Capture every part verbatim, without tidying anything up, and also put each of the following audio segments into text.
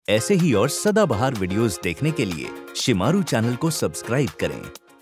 ऐसे ही और सदाबहार वीडियोस देखने के लिए शिमारू चैनल को सब्सक्राइब करें।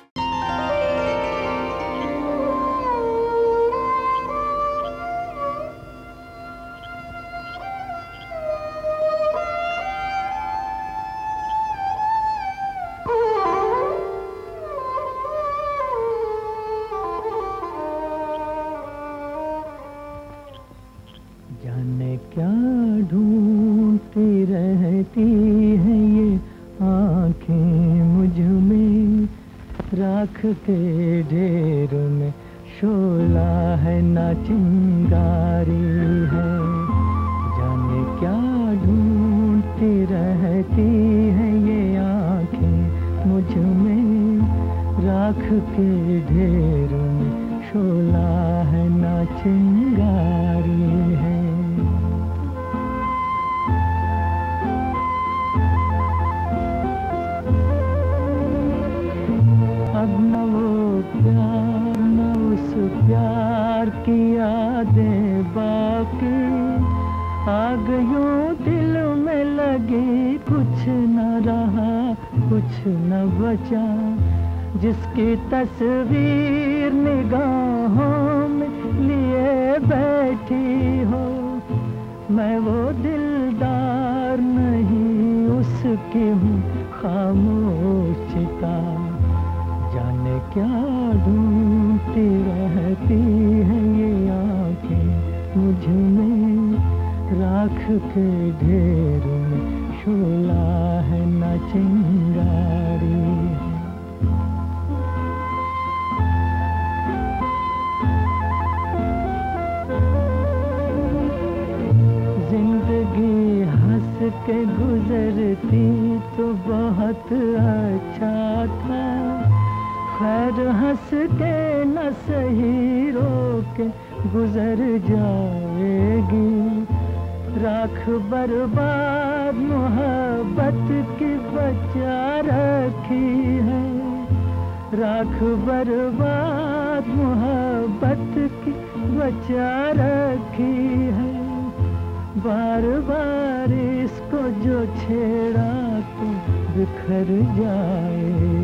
जाने क्या ढूंढती रहती है ये आँखें मुझ में, राख के ढेर में शोला है ना चिंगारी है। जाने क्या ढूंढती रहती है ये आँखें मुझ में, राख के ढेर में शोला है ना चिंगारी है। अब न वो प्यार न उस प्यार की यादें बाकी, आग यूं दिल में लगी, कुछ न रहा कुछ न बचा। जिसकी तस्वीर निगाहों में लिए बैठी हो, मैं वो दिलदार नहीं उसकी हूँ खामोश चिता। जाने क्या ढूंढती रहती है ये आँखें मुझ में, राख के ढेर में शोला है ना चिंगारी है। जिंदगी हंस के गुजरती तो बहुत अच्छा था, खैर हंस के न सही रो के गुजर जाएगी। राख बर्बाद मोहब्बत की बचा रखी है, राख बर्बाद मोहब्बत की बचा रखी है। बार बार इसको जो छेड़ा तो बिखर जाए।